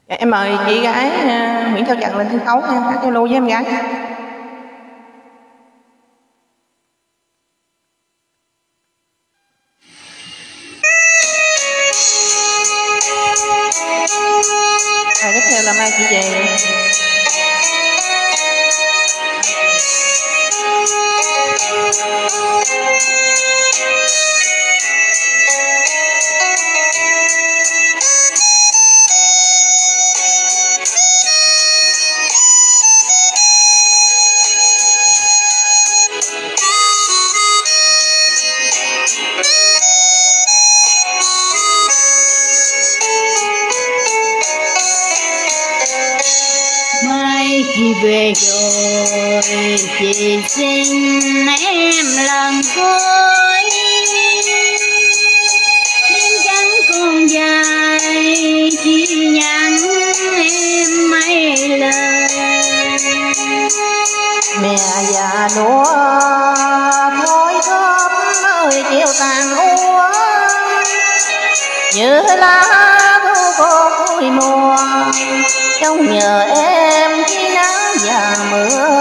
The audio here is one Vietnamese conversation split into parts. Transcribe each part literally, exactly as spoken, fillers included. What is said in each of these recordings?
Dạ, em mời chị gái uh, Nguyễn Thao Trần lên sân khấu nha, hát giao lưu với em gái. Rồi tiếp theo là mai chị về. Mai chị về rồi, chị xin em lần cuối. Đêm trắng còn dài, chỉ nhắn em mấy lời. Mẹ già đúa thôi thóp ơi chiều tàn úa, như lá thu có cuối mùa, trông nhờ em khi nắng và mưa.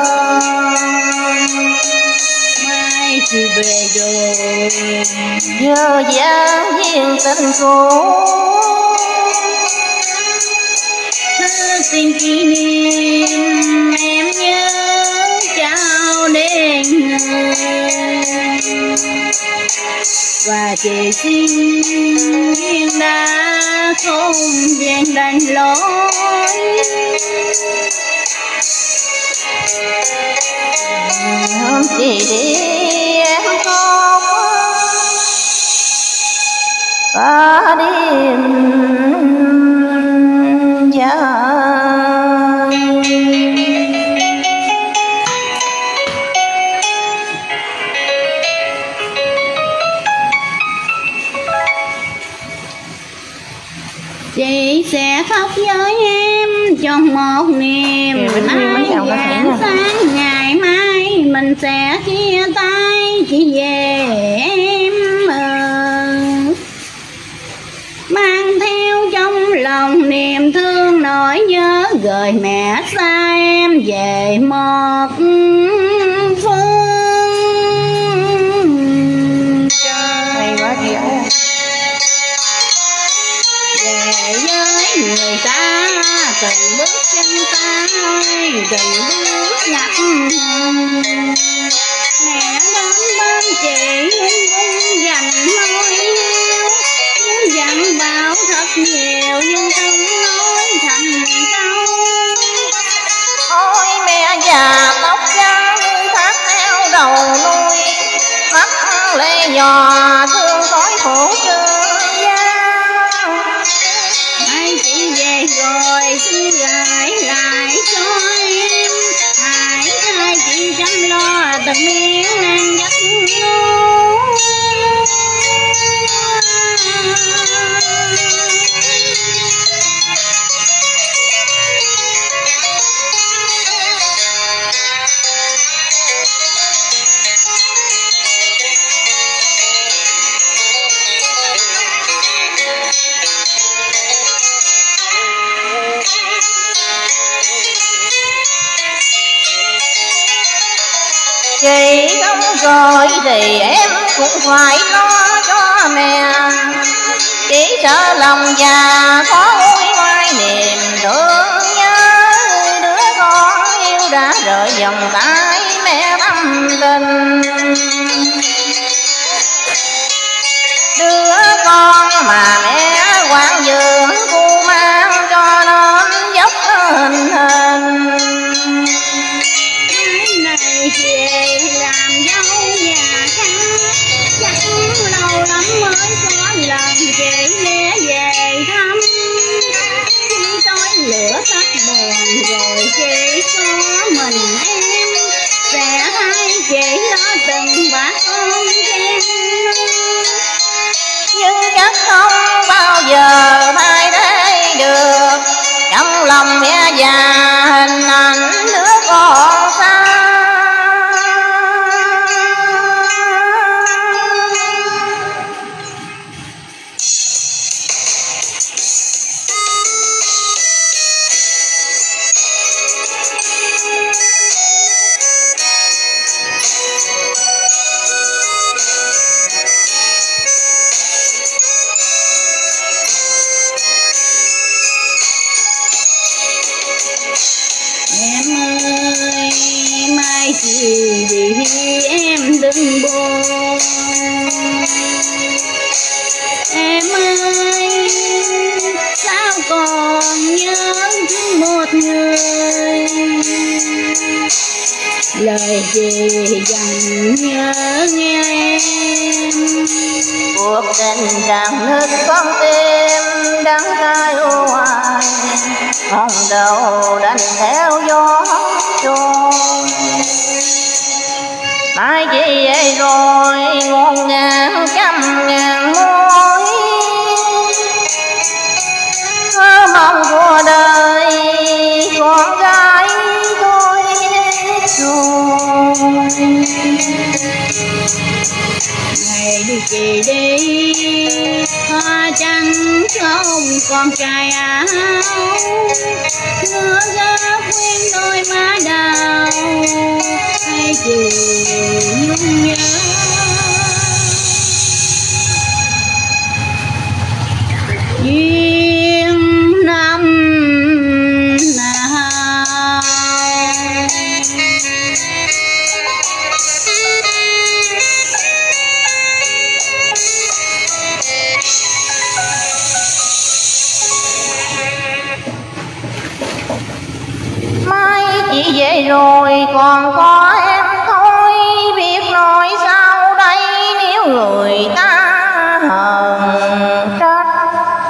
Mai chị về rồi, giờ dáng duyên tình cũ, thư tình kỷ niệm em nhớ trao đến người. Và chị xin duyên đã không duyên đành lối. Chị đi em không và đêm dài. Chị sẽ khóc với em trong một niềm ai rạng sáng. Ngày mai mình sẽ chia tay, chị về em ơi. Mang theo trong lòng niềm thương nỗi nhớ, gửi mẹ xa em về một phương trời. Hay quá chị ơi. Về với người ta từng bước chân ta, từng bước nhặt. Mẹ đến bên chị nhưng không dành nói yêu, nhưng dặn bảo thật nhiều nhưng không nói thành câu. Ôi mẹ già tóc trắng thắt theo đầu nuôi, mắt lệ nhòa thương cõi khổ trường gian. Mai chị về rồi xin gửi lại cho em, hãy hai chị chăm lo từng miếng ăn giấc ngủ. Chị không rồi thì em cũng phải lo cho mẹ, chỉ sợ lòng già khó nguôi ngoai niềm thương nhớ. Đứa con yêu đã rời vòng tay mẹ thâm tình, đứa con mà mẹ quán dưỡng cu mang cho nên dốc hình hình. Này về làm dâu nhà khác, chắc lâu lắm mới có lần chị ghé về thăm. vì vì em đừng buồn. Em ơi sao còn nhớ thương một người, lời gì dần nhớ nghe em. Cuộc tình ràng nứt con tim đắng cay hoài, mong đầu đành theo gió trôi. Mai chỉ vậy rồi ngôn ngàn trăm ngàn mối, mơ mong của đời con gái tôi hết rồi. Ngày đi kỳ đi hoa trắng không còn cài áo, ngỡ ngác quên đôi má đào hay chỉ nhung nhớ. Duyên năm nào mai chỉ về rồi còn có em thôi, biết nói sao đây nếu người ta hờn trách.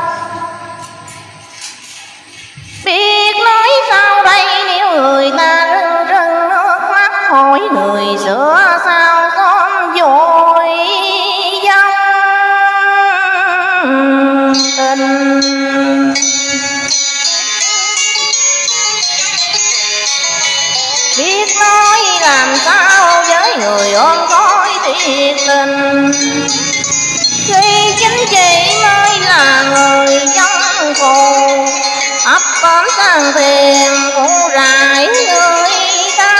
Biết nói sao đây nếu người ta rưng rưng nước mắt, hỏi người xưa sao xóm vội dâng tình. Biết nói làm sao với người ôm gói thiệt tình, khi chính chị mới là người dân phù, ấp cóm sang tiền cũng rải người ta.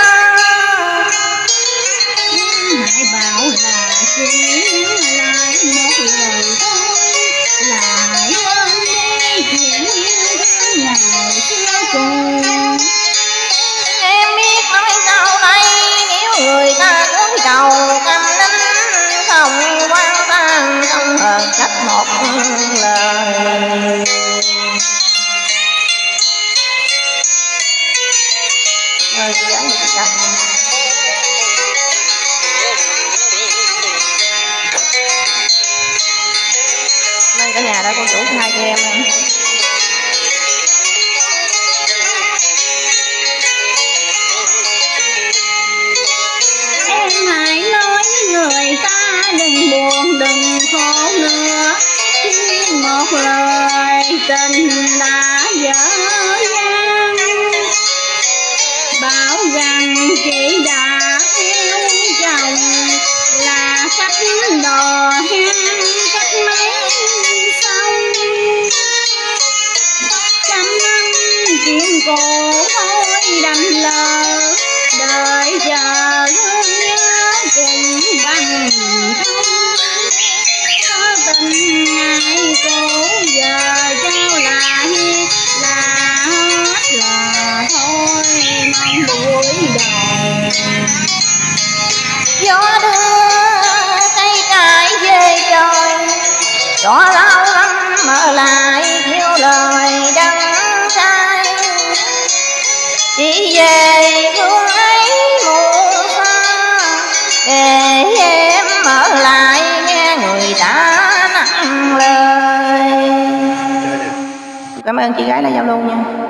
hãy bảo là chỉ lại một lời thôi, lại quên đi chuyện yêu thương ngày xưa cùng. Em biết nói sao đây nếu người ta cúi đầu câm nín, không quan tâm không hờn trách một lời. Rồi chị ấy chị chặt. Lên cả nhà đã con chủ hai cho em em. Em hãy nói người ta đừng buồn đừng khổ nữa, chỉ một lời tình đã dở dang. Bảo rằng chị đã yêu chồng là cách đò hang cách mấy sông, trăm năm chuyện cổ thôi đành lờ, đợi chờ thương nhớ cùng bằng không. Có tình ngày cũ giờ trao lại là hết là thôi mong buổi đầu. Gió đưa cây cải về trời, gió lâu lắm mở lại thiếu lời đắng cay. Chỉ về phương ấy muôn xa, để em mở lại nghe người ta nặng lời. Cảm ơn chị gái đã giao lưu nha.